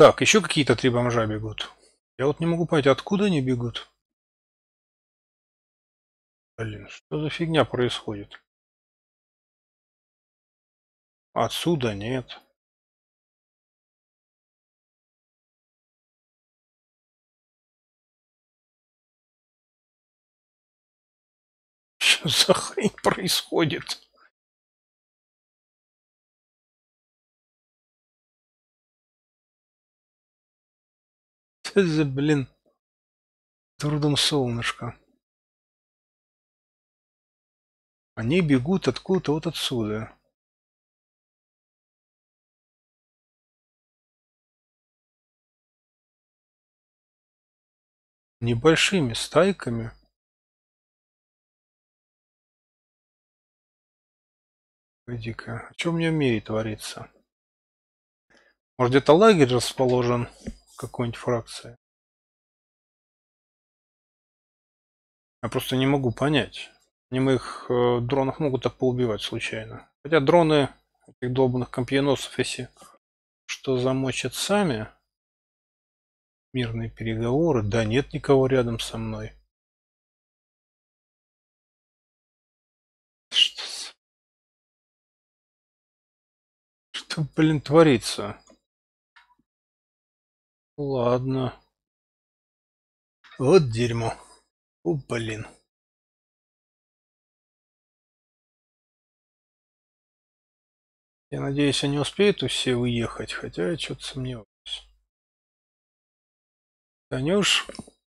Так, еще какие-то три бомжа бегут. Я вот не могу понять, откуда они бегут. Блин, что за фигня происходит? Отсюда нет. Что за хрень происходит? Что за, блин, трудом солнышко? Они бегут откуда-то вот отсюда. Небольшими стайками. Погоди-ка, а что у меня в мире творится? Может, где-то лагерь расположен какой-нибудь фракции? Я просто не могу понять. Они моих дронов могут так поубивать случайно. Хотя дроны этих долбанных компьеносов, если что замочат сами, мирные переговоры, да нет никого рядом со мной. Что, что блин, творится? Ладно. Вот дерьмо. О, блин. Я надеюсь, они успеют все уехать, хотя я что-то сомневаюсь. Танюш,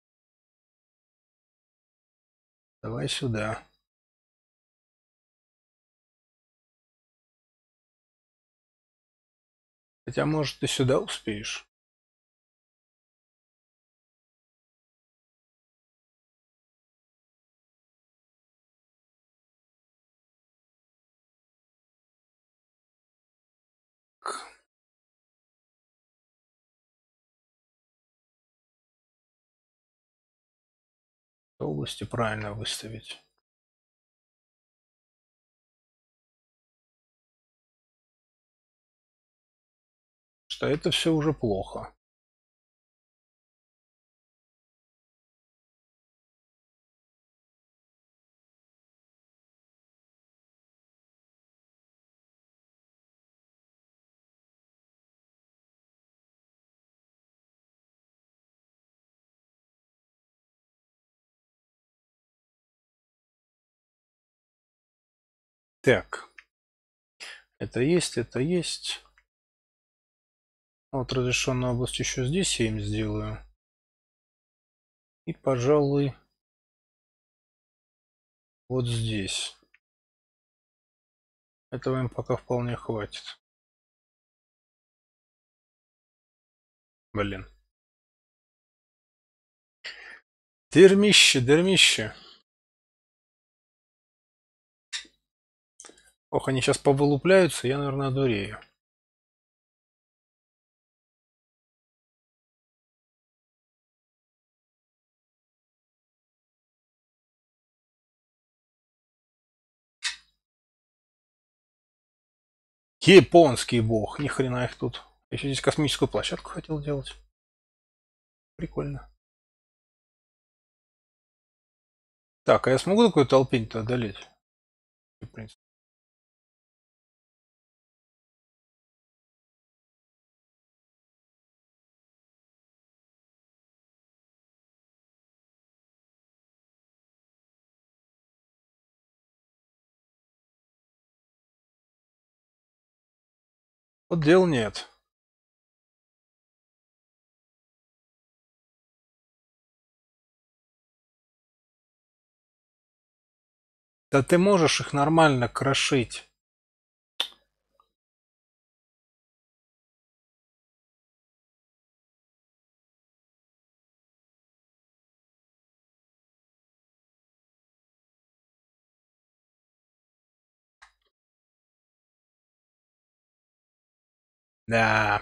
давай сюда. Хотя, может, ты сюда успеешь. Области правильно выставить. Что это все уже плохо. Так, это есть, это есть. Вот разрешенную область еще здесь я им сделаю. И, пожалуй, вот здесь. Этого им пока вполне хватит. Блин. Дерьмище, дерьмище. Ох, они сейчас повылупляются, я, наверное, одурею. Японский бог, ни хрена их тут. Я еще здесь космическую площадку хотел делать. Прикольно. Так, а я смогу такую толпень-то одолеть? В принципе. Вот дел нет. Да ты можешь их нормально крошить. Да.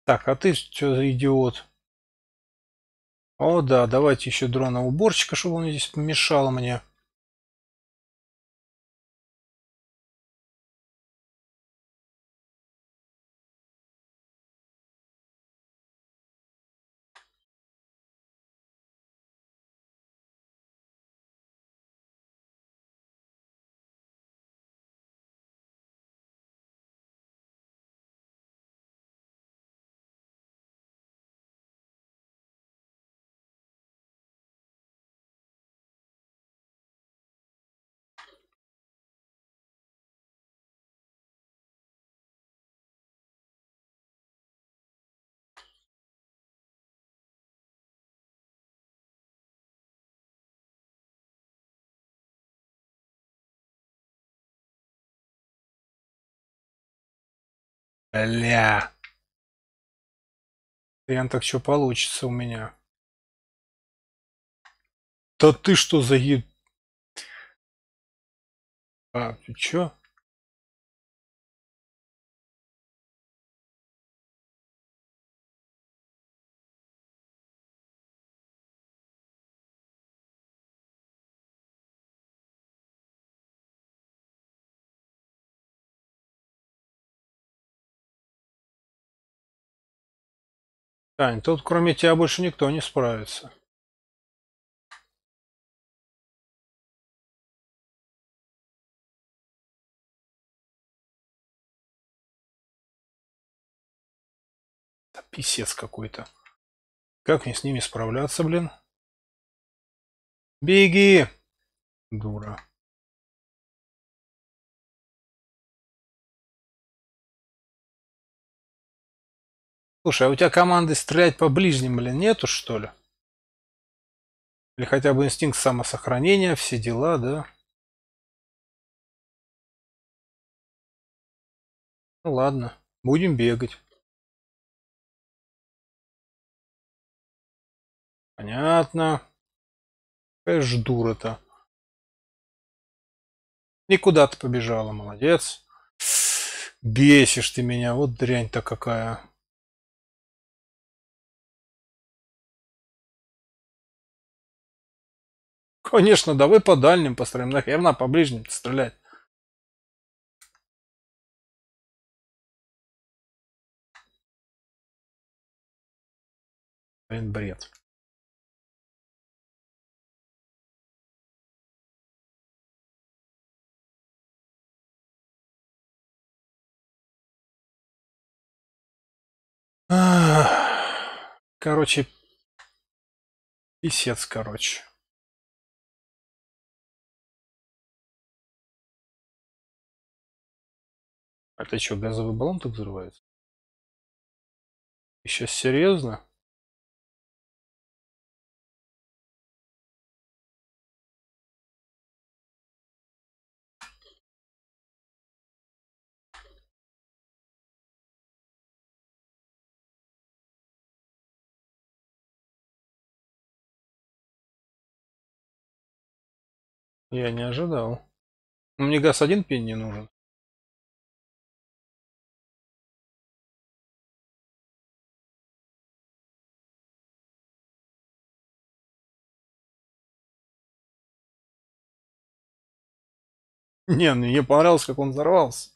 Так, а ты что за идиот? О, да, давайте еще дрона уборщика, чтобы он здесь помешал мне. Бля. Прям так что получится у меня. Да ты что за е... А, ты чё? Тань, тут кроме тебя больше никто не справится. Да писец какой-то. Как мне с ними справляться, блин? Беги! Дура. Слушай, а у тебя команды стрелять по ближним, блин, нету, что ли? Или хотя бы инстинкт самосохранения, все дела, да? Ну ладно, будем бегать. Понятно. Какая ж дура-то. Никуда ты побежала, молодец. Бесишь ты меня, вот дрянь-то какая. Конечно, давай по дальним построим, нахрена по ближним стрелять. Блин, бред. Короче, писец, короче. А ты что, газовый баллон так взрывается? Ты сейчас серьезно? Я не ожидал. Ну, мне газ один пень не нужен. Не, мне понравилось, как он взорвался.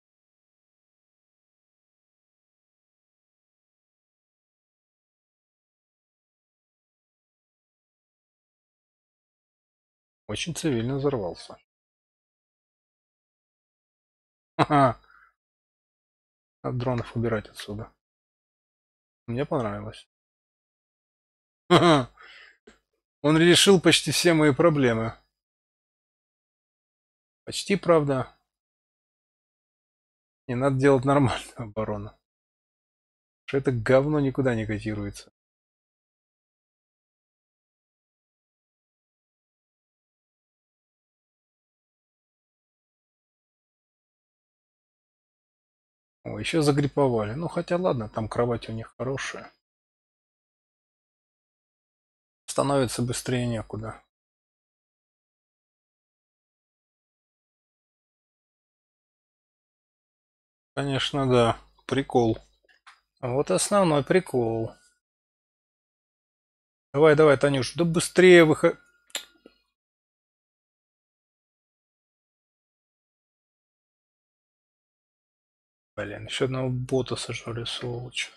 Очень цивильно взорвался. Ха-ха. От дронов убирать отсюда. Мне понравилось. Ха-ха. Он решил почти все мои проблемы. Почти, правда. Не надо делать нормальную оборону. Что это говно никуда не котируется. О, еще загриповали. Ну, хотя ладно, там кровать у них хорошая. Становится быстрее некуда. Конечно, да. Прикол. Вот основной прикол. Давай, давай, Танюш, да быстрее выходи. Блин, еще одного бота сожрали, сволочь.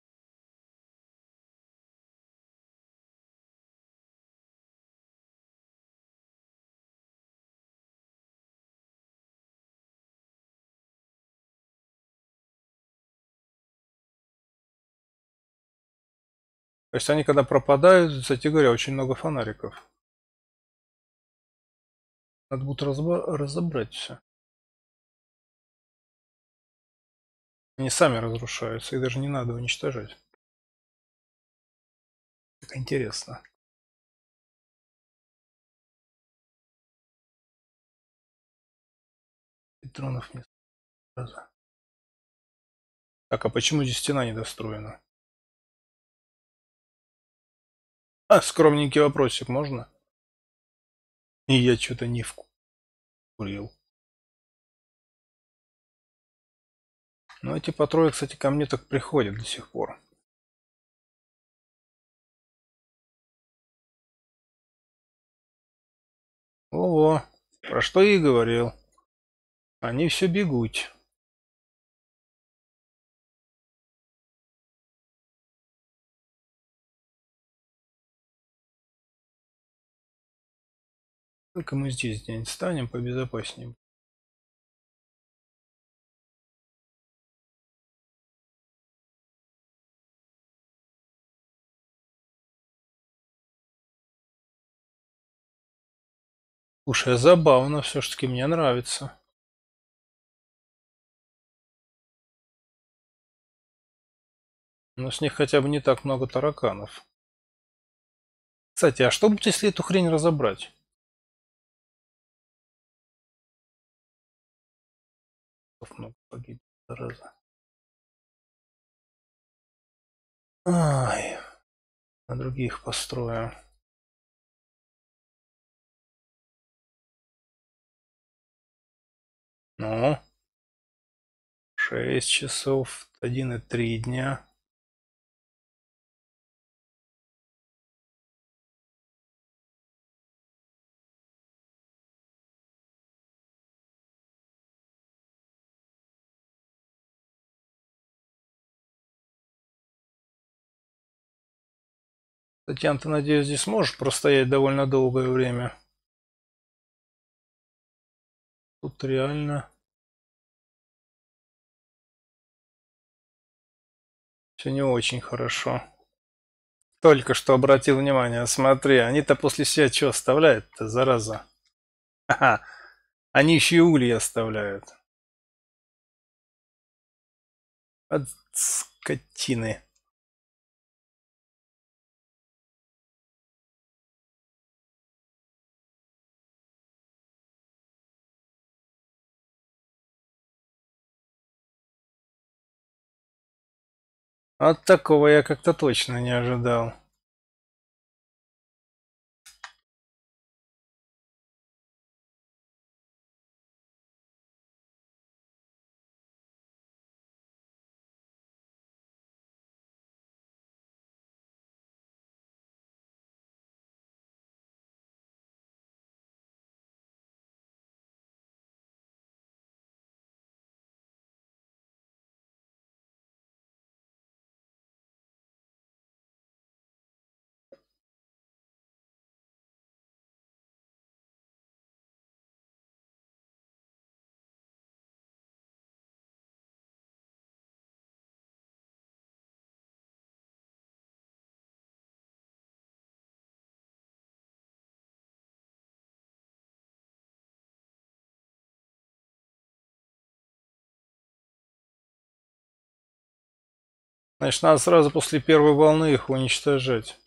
То есть они когда пропадают, кстати говоря, очень много фонариков. Надо будет разобрать все. Они сами разрушаются, их даже не надо уничтожать. Так интересно. Патронов нет сразу. Так, а почему здесь стена недостроена? А, скромненький вопросик, можно? И я что-то не вкурил. Но эти патроны, кстати, ко мне так приходят до сих пор. Ого, про что я и говорил. Они все бегут. Только мы здесь где-нибудь станем побезопаснее. Слушай, забавно, все-таки мне нравится. Но с них хотя бы не так много тараканов. Кстати, а что будет, если эту хрень разобрать? Много погибнет, зараза. Ай, на других построю. Ну, 6 часов, 1,3 дня. Татьяна, ты, надеюсь, здесь сможешь простоять довольно долгое время? Тут реально все не очень хорошо. Только что обратил внимание, смотри, они-то после себя что оставляют-то, зараза? Ха-ха, они еще и ульи оставляют. От скотины. От такого я как-то точно не ожидал. Значит, надо сразу после первой волны их уничтожать.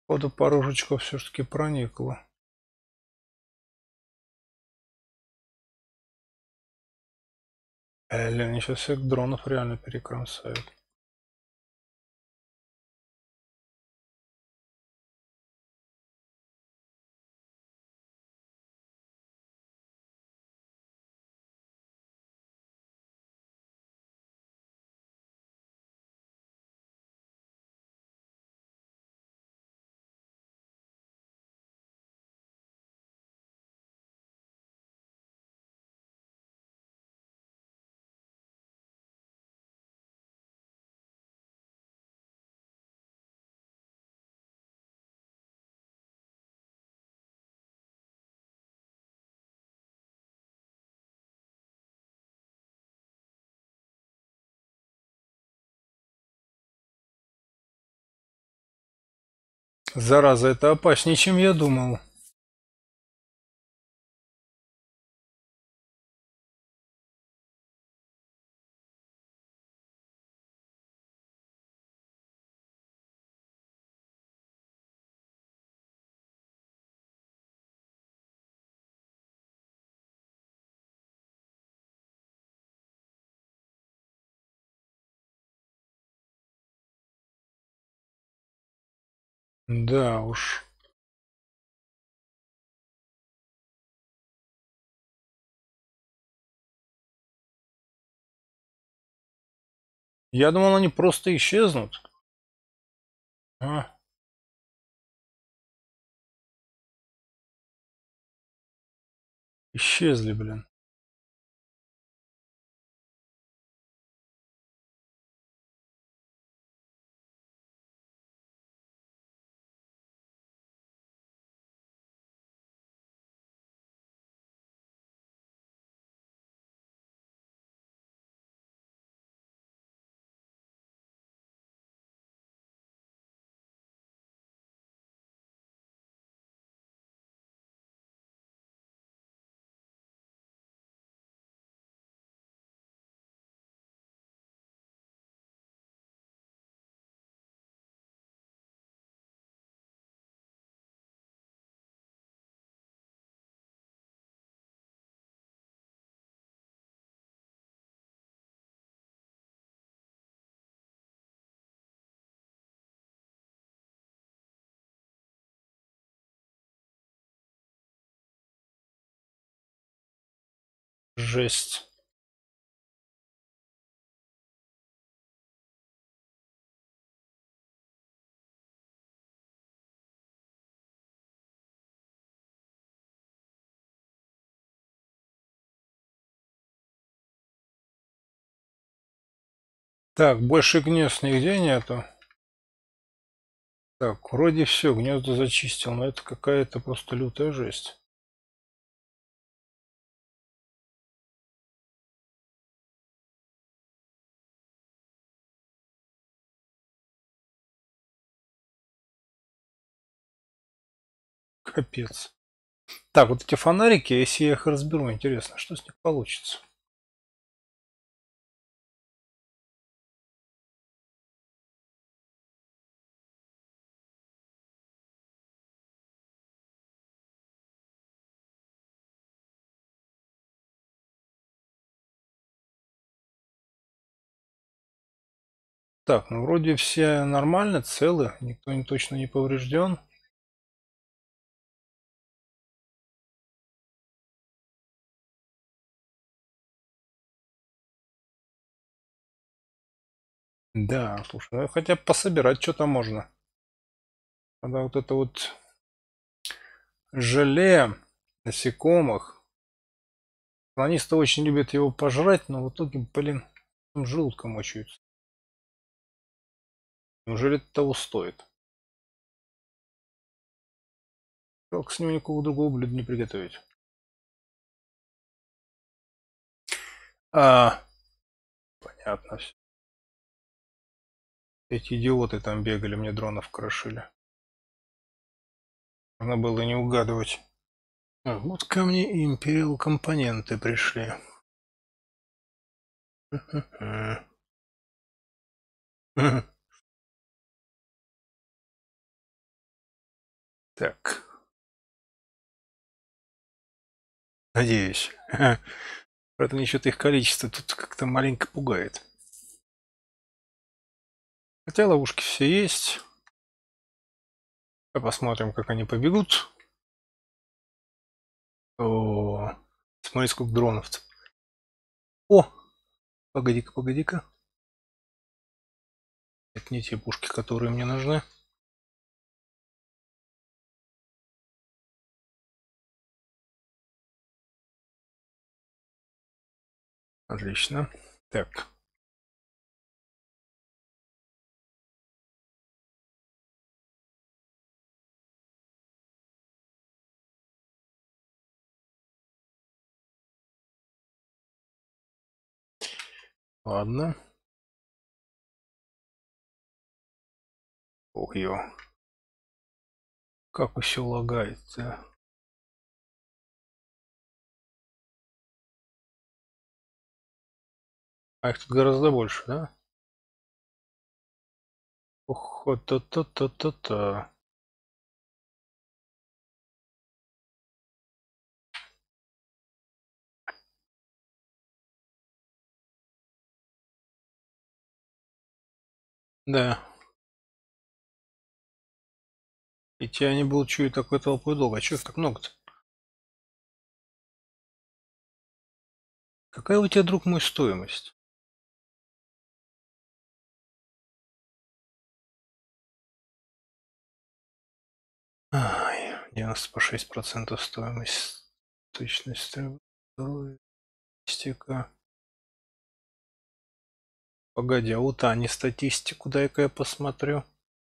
Походу, пару жучков все-таки проникло. Они сейчас всех дронов реально перекромсают. Зараза, это опаснее, чем я думал. Да уж. Я думал, они просто исчезнут. А, исчезли, блин. Жесть. Так, больше гнезд нигде нету. Так, вроде все, гнезда зачистил, но это какая-то просто лютая жесть. Капец. Так, вот эти фонарики, если я их разберу, интересно, что с них получится. Так, ну вроде все нормально, целы, никто не точно не поврежден. Да, слушай, ну хотя бы пособирать что-то можно. Когда вот это вот желе насекомых, колонисты очень любят его пожрать, но в итоге, блин, желудком мучаются. Неужели это того стоит? Как с ним никакого другого блюда не приготовить? А, понятно все. Эти идиоты там бегали, мне дронов крошили. Надо было не угадывать. А, вот ко мне Imperial компоненты пришли. Так. Надеюсь. Правда, мне что-то их количество тут как-то маленько пугает. Хотя ловушки все есть. Посмотрим, как они побегут. О, смотри, сколько дронов-то. О, погоди-ка, погоди-ка. Это не те пушки, которые мне нужны. Отлично. Так. Ладно. Ох, ё. Как все лагает-то. А их тут гораздо больше, да? Ох, та-та-та-та-та. Да. И тебя не было чуять такой толпой долго. А чё их так много-то? Какая у тебя, друг мой, стоимость? Ай, 96% стоимость. Точность стрельбы. Здоровье, статистика. Погоди, а вот они статистику, дай-ка я посмотрю.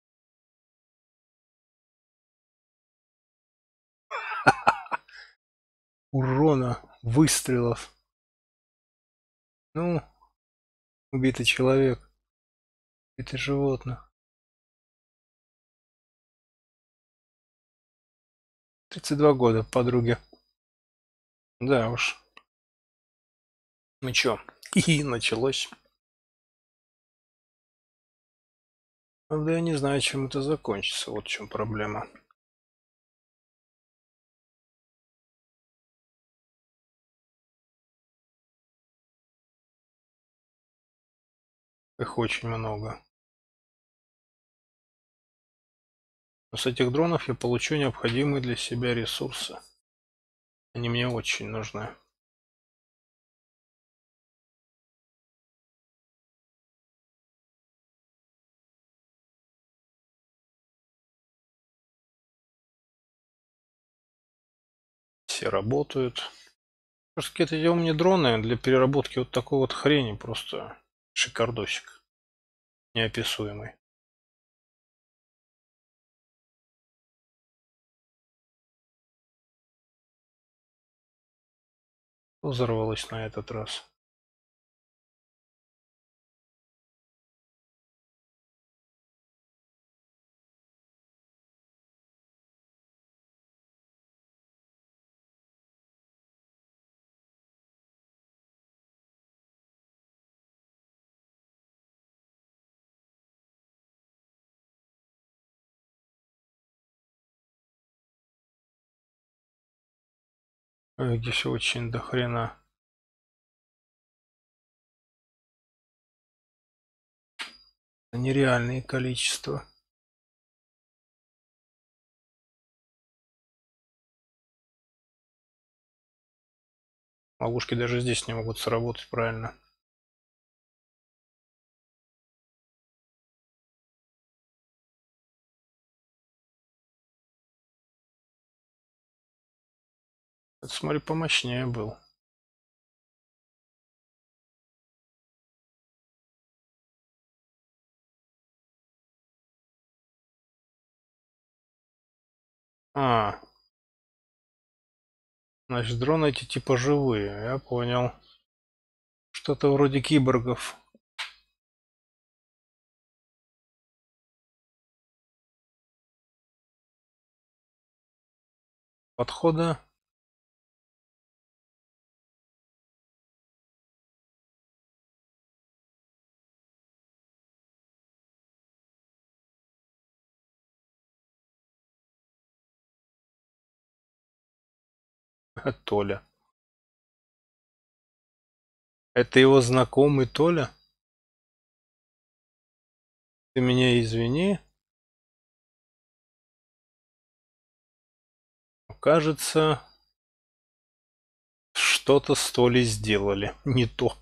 Урона выстрелов. Ну, убитый человек. Это животное. 32 года, подруге. Да уж. Ну чё? И началось. Правда, я не знаю, чем это закончится. Вот в чем проблема. Их очень много. Но с этих дронов я получу необходимые для себя ресурсы. Они мне очень нужны. Все работают. Просто какие-то умные дроны для переработки вот такой вот хрени просто шикардосик. Неописуемый. Взорвалось на этот раз. Ой, здесь очень дохрена. Нереальные количества. Ловушки даже здесь не могут сработать правильно. Это, смотри, помощнее был. А, значит, дроны эти типа живые. Я понял. Что-то вроде киборгов. Подхода. Толя. Это его знакомый Толя? Ты меня извини. Кажется, что-то с Толей сделали. Не то.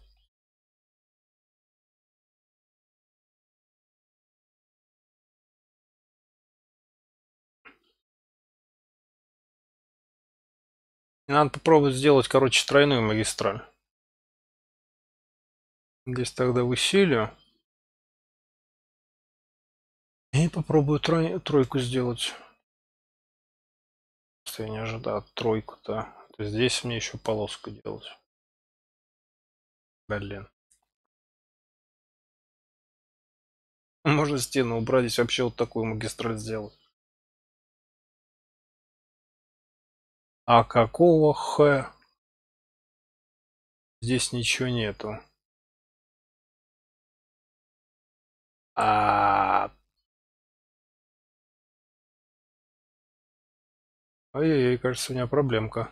Надо попробовать сделать, короче, тройную магистраль. Здесь тогда усилию. И попробую тройку сделать. Что я не ожидал. Тройку-то. То есть здесь мне еще полоску делать. Блин. Можно стену убрать, здесь вообще вот такую магистраль сделать. А какого х? Здесь ничего нету. А, ой-ой-ой, кажется, у меня проблемка.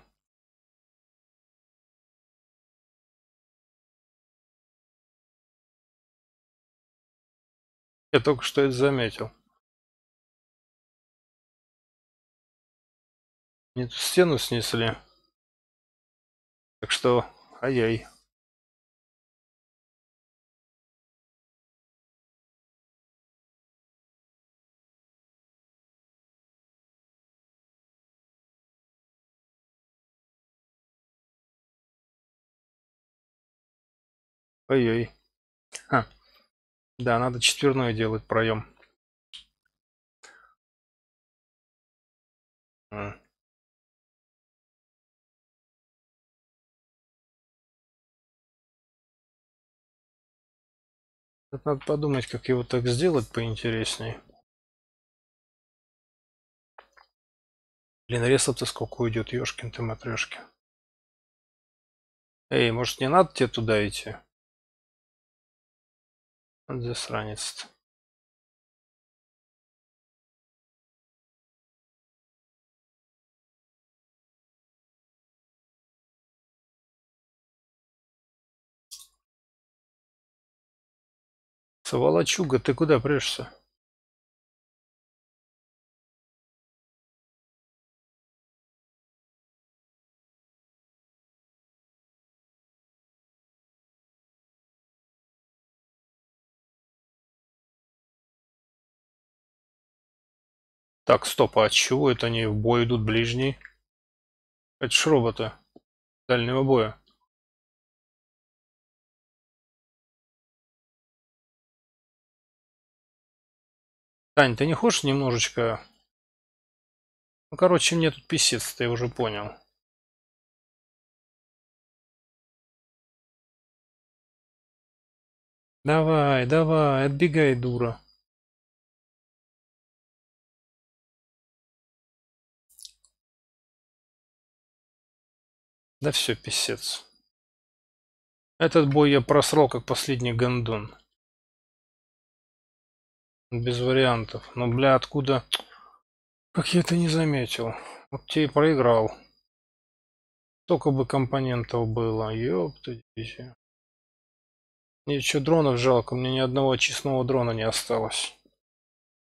Я только что это заметил. Мне тут стену снесли. Так что, ай-яй. Ой-ой. Ха. Да, надо четверной делать проем. Тут надо подумать, как его так сделать поинтереснее. Блин, ресов-то сколько уйдет, ёшкин ты матрешки. Эй, может не надо тебе туда идти? Вот засранец-то. Сволочуга, ты куда прешься? Так, стоп, а от чего это они в бой идут ближний? Это ж роботы дальнего боя. Тань, ты не хочешь немножечко... Ну, короче, мне тут писец, ты уже понял. Давай, давай, отбегай, дура. Да все, писец. Этот бой я просрал, как последний гондон. Без вариантов. Но, бля, откуда... Как я это не заметил? Вот тебе и проиграл. Столько бы компонентов было. Ёпта. Мне еще дронов жалко, мне ни одного очистного дрона не осталось.